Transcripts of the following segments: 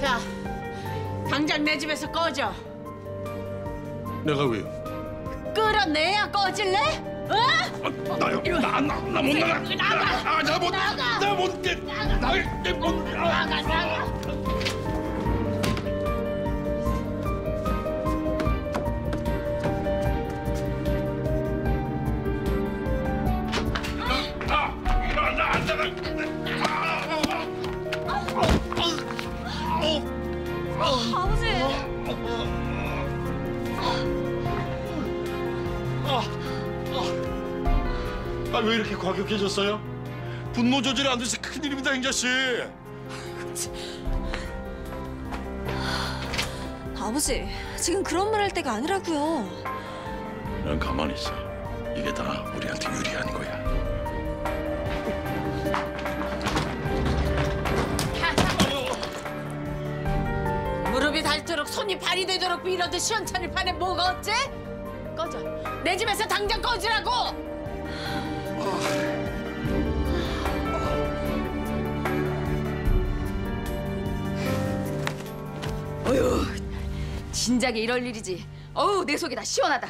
자, 당장 내 집에서 꺼져. 내가 왜요? 끌어내야 꺼질래? 어? 나요? 나 못 나가. 나가. 나 못 나가. 나 못 돼. 나가. 아버지. 왜 이렇게 과격해졌어요? 분노 조절이 안 돼서 큰일입니다, 행자 씨. 아버지, 지금 그런 말 할 때가 아니라고요. 난 가만히 있어. 이게 다 우리한테 유리한 거야. 무릎이 닳도록 손이 발이 되도록 밀어도 시원찮을 판에 뭐가 어째? 꺼져. 내 집에서 당장 꺼지라고. 어휴, 진작에 이럴 일이지. 어우, 내 속이 다 시원하다.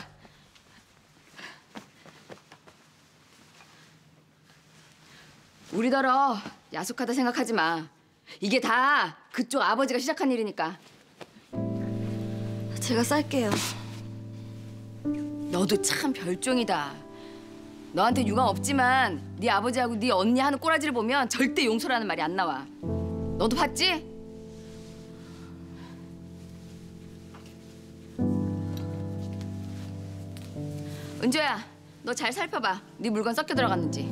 우리더러 야속하다 생각하지 마. 이게 다 그쪽 아버지가 시작한 일이니까. 제가 쌀게요. 너도 참 별종이다. 너한테 유감 없지만 네 아버지하고 네 언니 하는 꼬라지를 보면 절대 용서라는 말이 안 나와. 너도 봤지? 은조야, 너 잘 살펴봐. 네 물건 섞여 들어갔는지.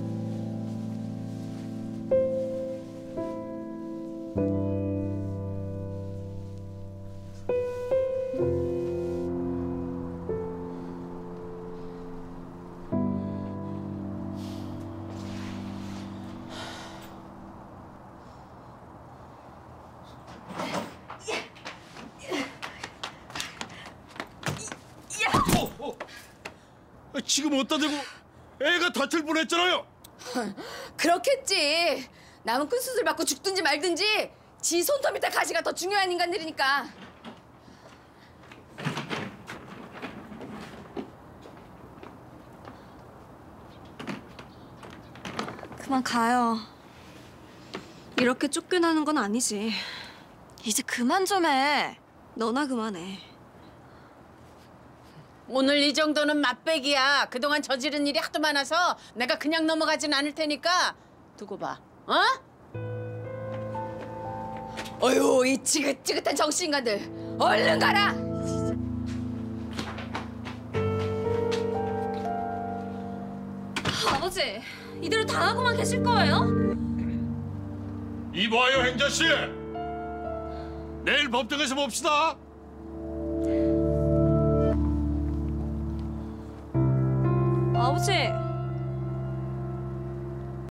지금 어디다 대고 애가 다칠 뻔했잖아요. 그렇겠지. 남은 큰 수술 받고 죽든지 말든지 지 손톱 밑에 가시가 더 중요한 인간들이니까. 그만 가요. 이렇게 쫓겨나는 건 아니지. 이제 그만 좀 해. 너나 그만해. 오늘 이 정도는 맛배기야. 그동안 저지른 일이 하도 많아서 내가 그냥 넘어가진 않을 테니까 두고 봐. 어? 어휴, 이 지긋지긋한 정치인간들. 얼른 가라. 아버지, 이대로 당하고만 계실 거예요? 이봐요, 행자 씨. 내일 법정에서 봅시다. 아버지.